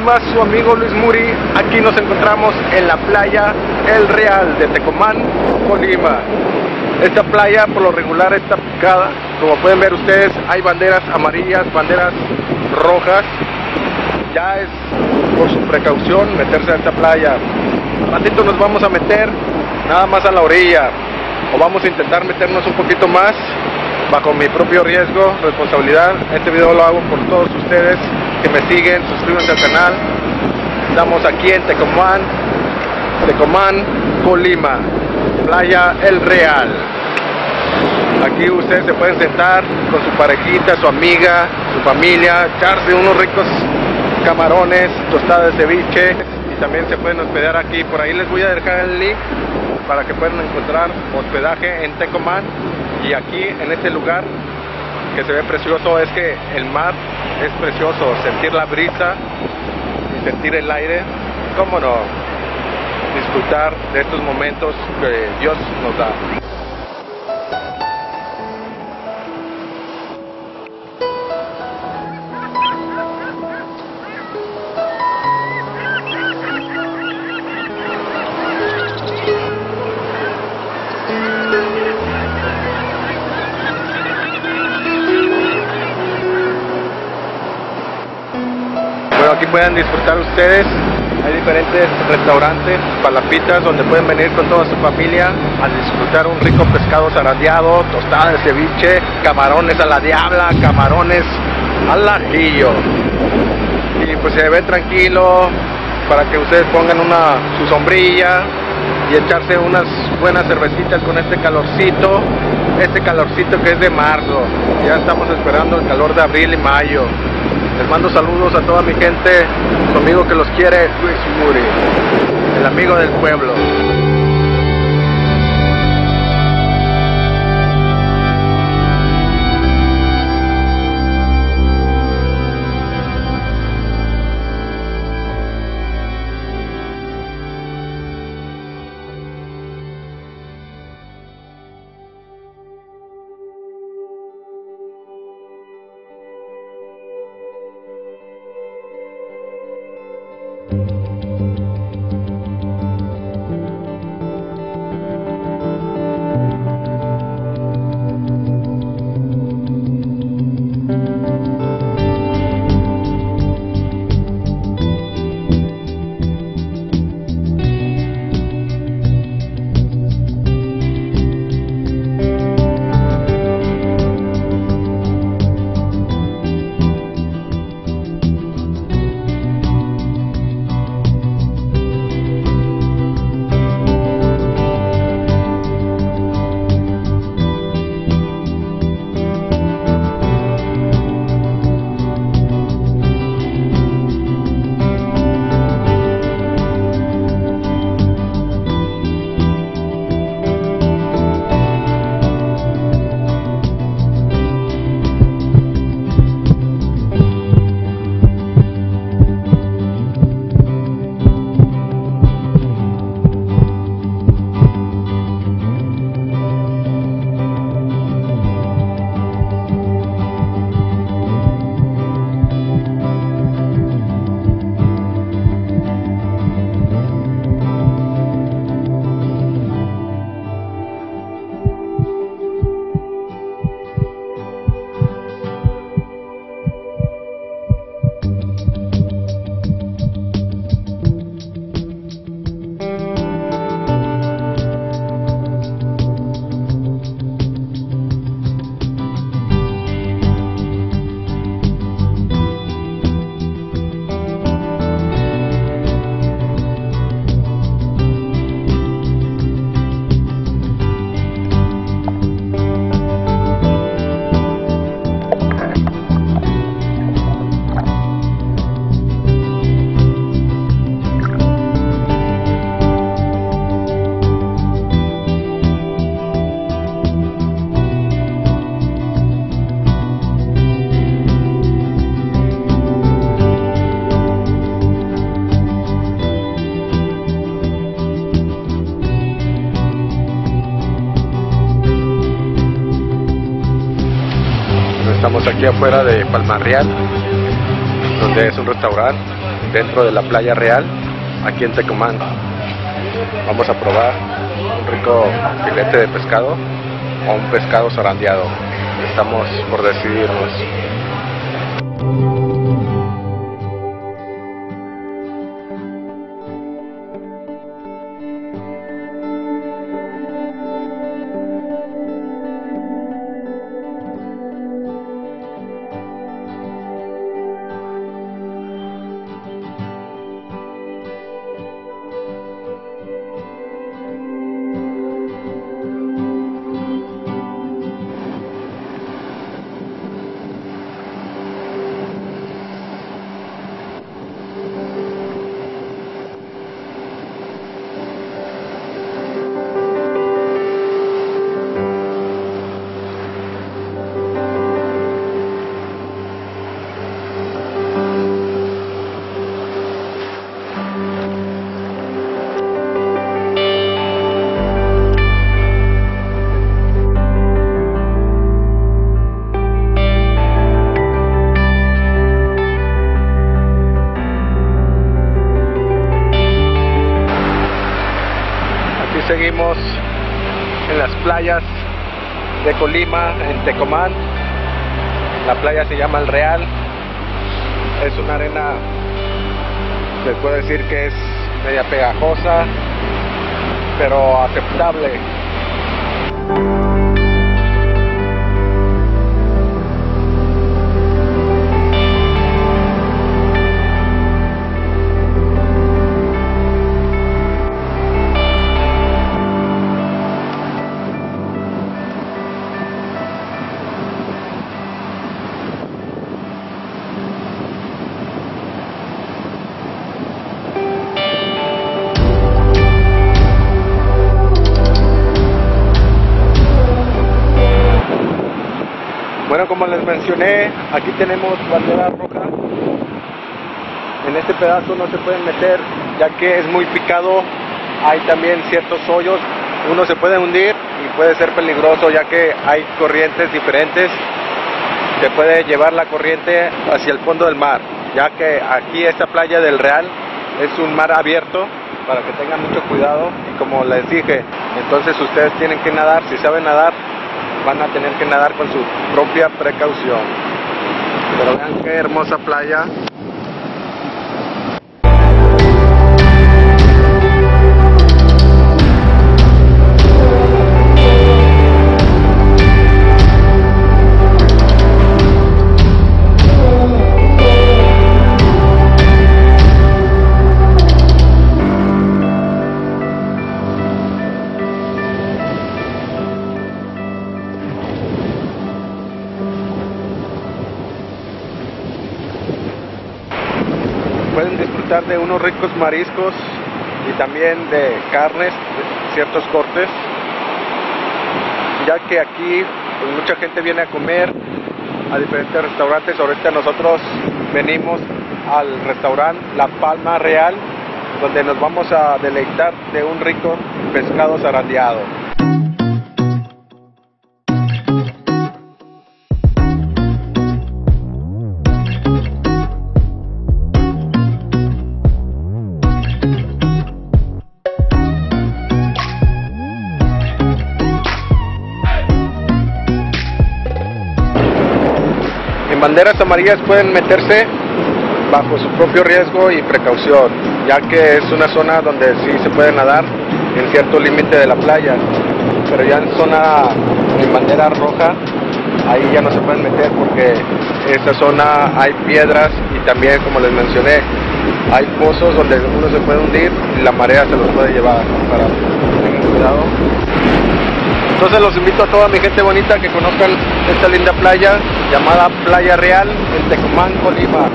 Colima, su amigo Luis Muri. Aquí nos encontramos en la playa El Real de Tecomán, Colima. Esta playa por lo regular está picada. Como pueden ver ustedes, hay banderas amarillas, banderas rojas. Ya es por su precaución meterse a esta playa. Ratito nos vamos a meter nada más a la orilla, o vamos a intentar meternos un poquito más bajo mi propio riesgo, responsabilidad. Este video lo hago por todos ustedes que me siguen. Suscríbanse al canal. Estamos aquí en Tecomán, Colima, playa El Real. Aquí ustedes se pueden sentar con su parejita, su amiga, su familia, echarse unos ricos camarones, tostadas de ceviche, y también se pueden hospedar aquí. Por ahí les voy a dejar el link para que puedan encontrar hospedaje en Tecomán. Y aquí en este lugar que se ve precioso, es que el mar es precioso, sentir la brisa y sentir el aire, cómo no, disfrutar de estos momentos que Dios nos da. Aquí pueden disfrutar ustedes. Hay diferentes restaurantes, palapitas, donde pueden venir con toda su familia a disfrutar un rico pescado zarandeado, tostada de ceviche, camarones a la diabla, camarones al ajillo. Y pues se ve tranquilo para que ustedes pongan su sombrilla y echarse unas buenas cervecitas con este calorcito que es de marzo. Ya estamos esperando el calor de abril y mayo. Les mando saludos a toda mi gente, su amigo que los quiere, Luis Muri, el amigo del pueblo. Estamos aquí afuera de Palma Real, donde es un restaurante. dentro de la Playa Real, aquí en Tecomán. Vamos a probar un rico filete de pescado o un pescado zarandeado. Estamos por decidirnos. Seguimos en las playas de Colima, en Tecomán. La playa se llama El Real. Es una arena, se puede decir que es media pegajosa, pero aceptable. Bueno, como les mencioné, aquí tenemos bandera roja. En este pedazo no se pueden meter, ya que es muy picado. Hay también ciertos hoyos. Uno se puede hundir y puede ser peligroso, ya que hay corrientes diferentes. Se puede llevar la corriente hacia el fondo del mar, ya que aquí esta playa del Real es un mar abierto, para que tengan mucho cuidado. Y como les dije, entonces ustedes tienen que nadar. Si saben nadar, van a tener que nadar con su propia precaución. Pero vean qué hermosa playa. Pueden disfrutar de unos ricos mariscos y también de carnes, de ciertos cortes, ya que aquí pues, mucha gente viene a comer a diferentes restaurantes. Ahorita nosotros venimos al restaurante La Palma Real, donde nos vamos a deleitar de un rico pescado zarandeado. En banderas amarillas pueden meterse bajo su propio riesgo y precaución, ya que es una zona donde sí se puede nadar en cierto límite de la playa, pero ya en zona en bandera roja, ahí ya no se pueden meter, porque en esa zona hay piedras y también, como les mencioné, hay pozos donde uno se puede hundir y la marea se los puede llevar, para que tengan cuidado. Entonces los invito a toda mi gente bonita que conozcan esta linda playa llamada Playa Real en Tecomán, Colima.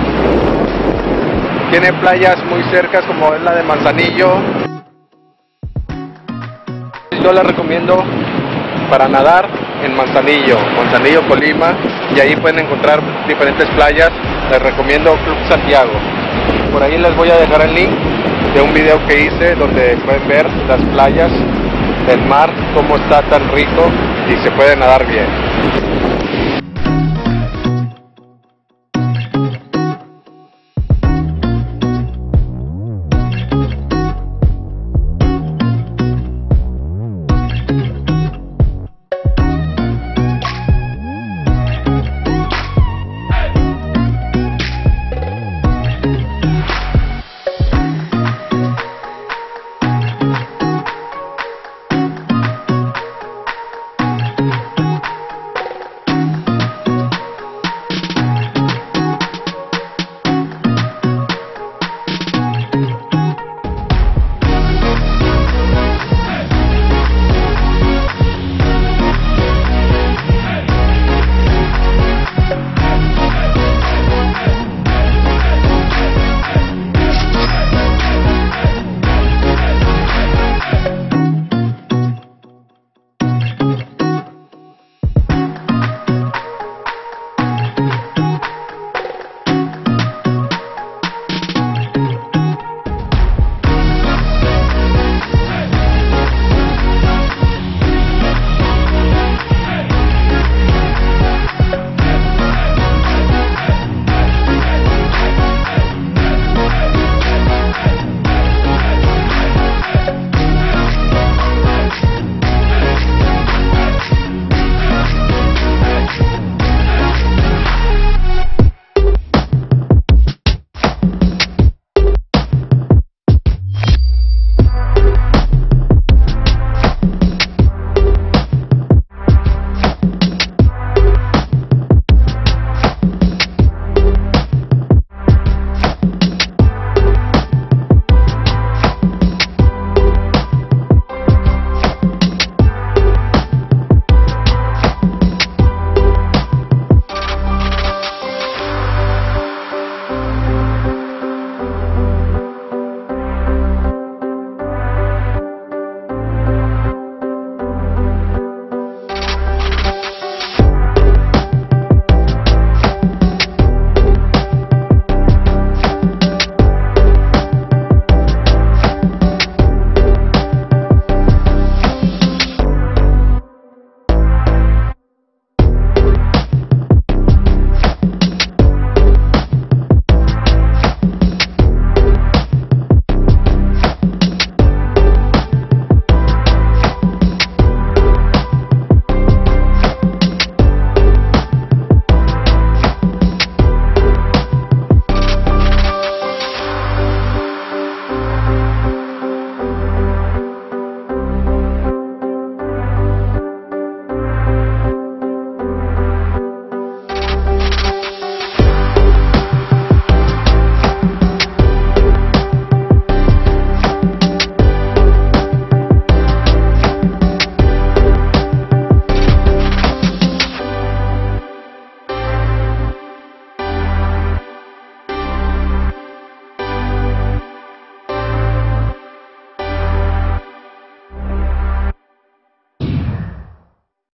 Tiene playas muy cercas, como es la de Manzanillo. Yo la recomiendo para nadar en Manzanillo, Colima, y ahí pueden encontrar diferentes playas. Les recomiendo Club Santiago. Por ahí les voy a dejar el link de un video que hice donde pueden ver las playas del mar, cómo está tan rico y se puede nadar bien.